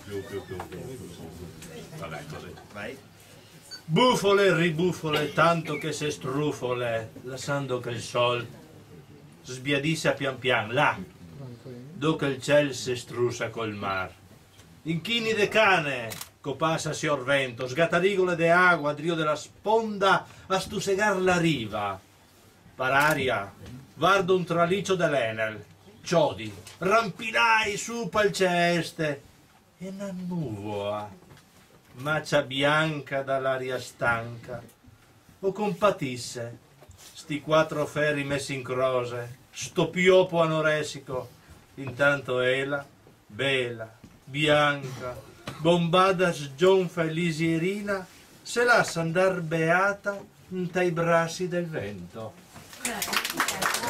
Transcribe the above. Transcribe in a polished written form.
Vabbè, così. Vai. Bufole e ribufole, tanto che se strufole, lasciando che il sol sbiadisse pian pian, là, dove il ciel si strusa col mar. Inchini de cane, copasa sior vento, sgatarigole de agua, drio della sponda, a stusegar la riva. Pararia, vardo un traliccio dell'Enel, ciodi, rampinai su palceste, e una nuvola, macia bianca dall'aria stanca, o compatisse, sti quattro ferri messi in croce, sto piopo anoresico, intanto ela, bella, bianca, bombada sgionfa e lisierina, se lascia andar beata in tai bracci del vento.